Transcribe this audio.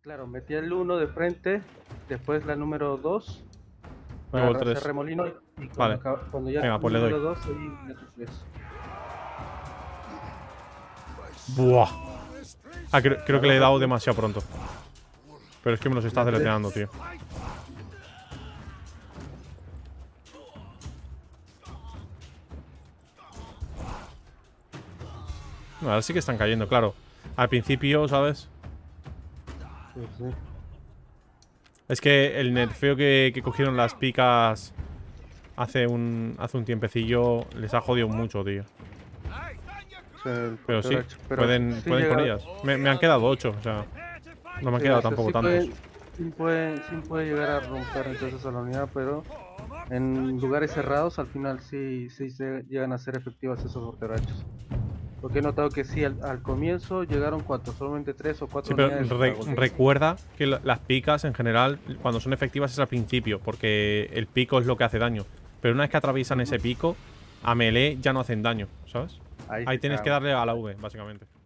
Claro, metí el 1 de frente, después la número 2 Luego para el 3. hacer remolino y Vale. cuando ya Venga, el pues le doy. número 2 ahí meto 3. Buah. Ah, creo que le he dado demasiado pronto. Pero es que me los está deleteando, tío. No, ahora sí que están cayendo, claro. Al principio, ¿sabes? Sí, sí. Es que el nerfeo que cogieron las picas hace un tiempecillo les ha jodido mucho, tío. Pero sí, pueden con ellas. Me han quedado 8, o sea, no me han quedado tampoco tantos. Sí puede llegar a romper entonces a la unidad, pero en lugares cerrados al final sí se llegan a ser efectivas esos morterachos. Porque he notado que sí, al comienzo llegaron solamente 3 o 4 Sí, pero unidades hasta golpear. recuerda que las picas en general, cuando son efectivas es al principio, porque el pico es lo que hace daño. Pero una vez que atraviesan ese pico, a melee ya no hacen daño, ¿sabes? Ahí tienes que darle a la V, básicamente.